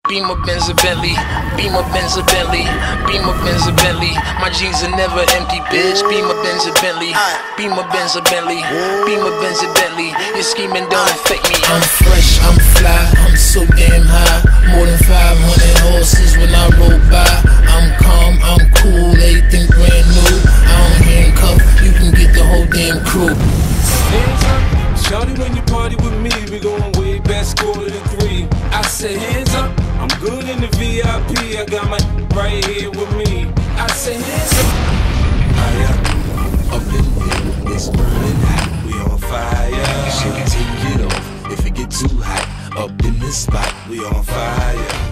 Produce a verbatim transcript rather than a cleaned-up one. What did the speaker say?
Beamer, Benz, a Bentley. Beamer, Benz, a Bentley. Beamer, Benz, a Bentley. My jeans are never empty, bitch. Beamer, Benz, a Bentley. Beamer, Benz, a Bentley. Beamer, Benz, a Bentley. Your scheming don't affect me. I'm fresh, I'm fly, I'm so damn high. More than five hundred horses when I roll by. I'm calm, I'm cool, everything brand new. I don't handcuff, you can get the whole damn crew. Hands up, shawty, when you party with me, we going way back, quarter to three. I say hands up. I'm good in the V I P, I got my right here with me. I say hands up. Higher, up in here, it's burning hot, we on fire. Shit, take it off if it get too hot. Up in this spot, we on fire.